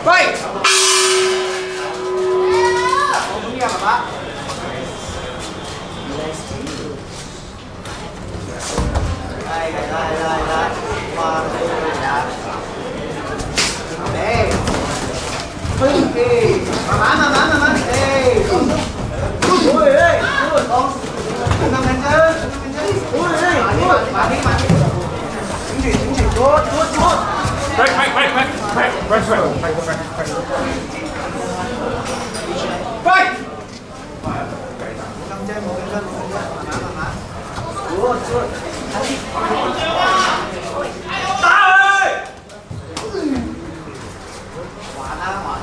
Quay. Không nghe mà bác. Đây. Qua đây. Đây. Mà. Đây. Ui ơi. Con. Năm hành chứ. Ui ơi. Bạn đi. Chứng chỉ. Tốt. Break. Quay. Năm trên một cái mà. Good. Ta ơi. Quả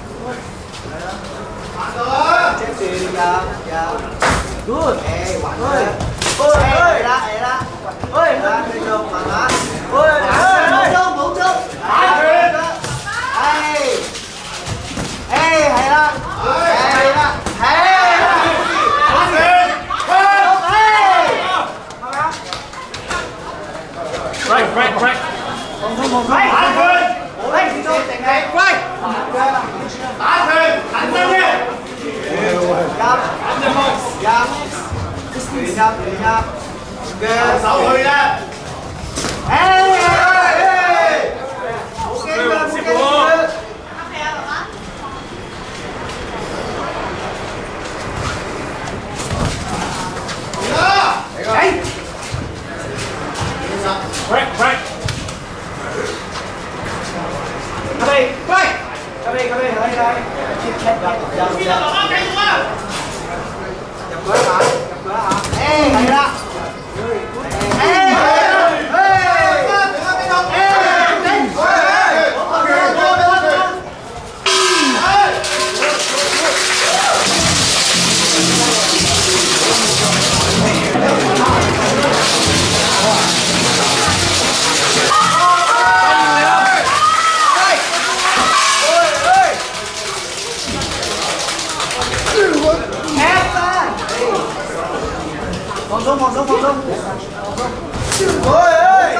rồi. Chết gì giờ. Good. Ê, quả ơi. Ôi, ra. Ôi, đi đâu mà má. Ôi, mẫu trông. Ê, hay đó. Break. Không. Ôi, đi đâu tỉnh này. Quay. Đá thuyền, thẳng ra đi. Nhập. Sáu người ra. Ê. Break. Cà bê, đây. Nhập cửa hả? Ê, hay đó. Phòng xuống. Ôi ơi.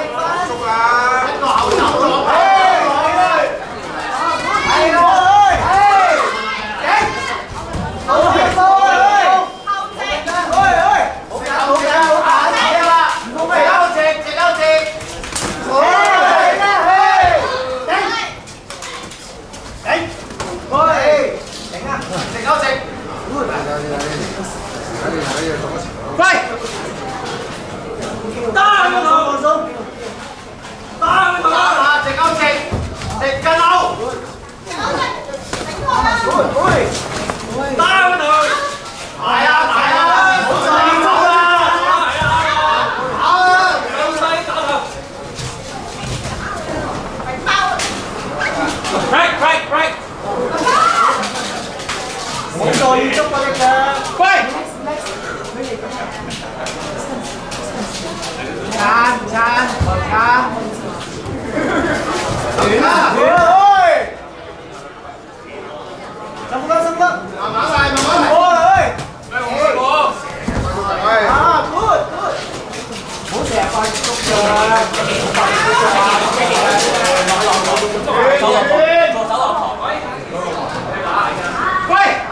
Quay. Ta cái đầu. Trịch cái đâu. Ôi. Ta cái đầu. Đại à. Break. Một rồi chúc qua đây. Quay. Chan. Đến ơi. Xong vâng. Mở lại. Ôi ơi. Good. Bố xẻ coi chúc quay.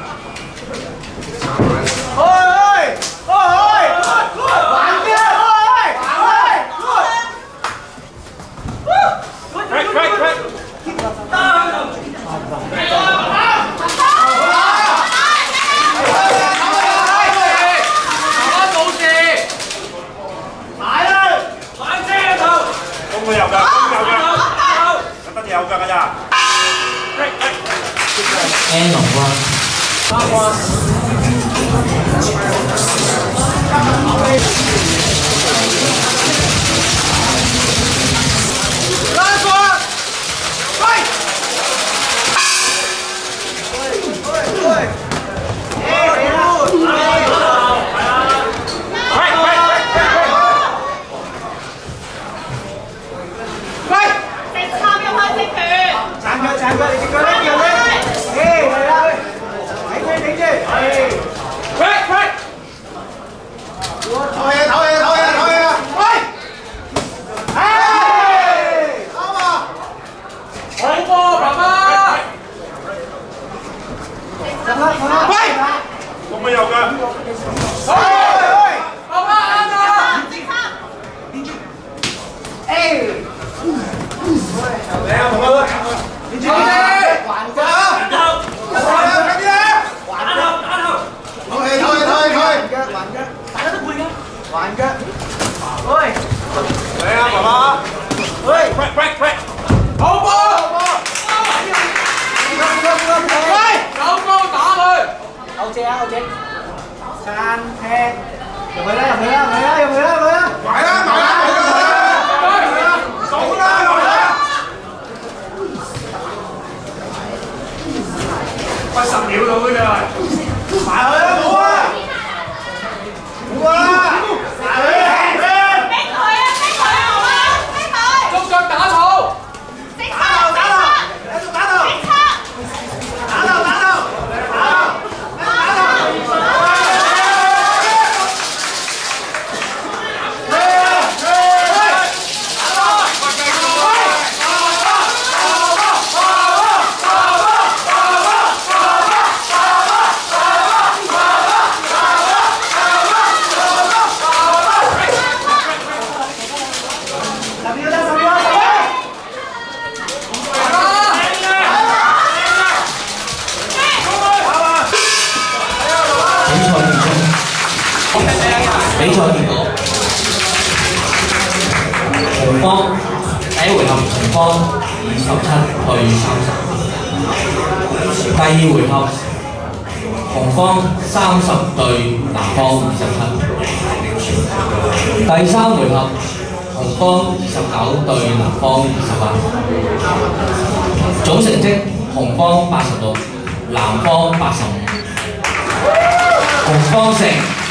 Ôi. Bạn kia. Break. Không dèo cả. Ta dèo cả nhà. Em Ngọc Hoa. 嘅右腳。 還腳，喂， 嚟啊，爸爸！ 喂 ，break， 好波，喂， 有波打佢， 後借啊，後借，餐廳，入去啦， 埋啦，數啦，喂，10秒到嘅咋，埋去啦，冇啊！ 捉腳打肚， 比賽結果，紅方第一回合紅方27對30，第二回合紅方30對南方27，第三回合紅方29對南方28，總成績紅方86，南方85，紅方勝。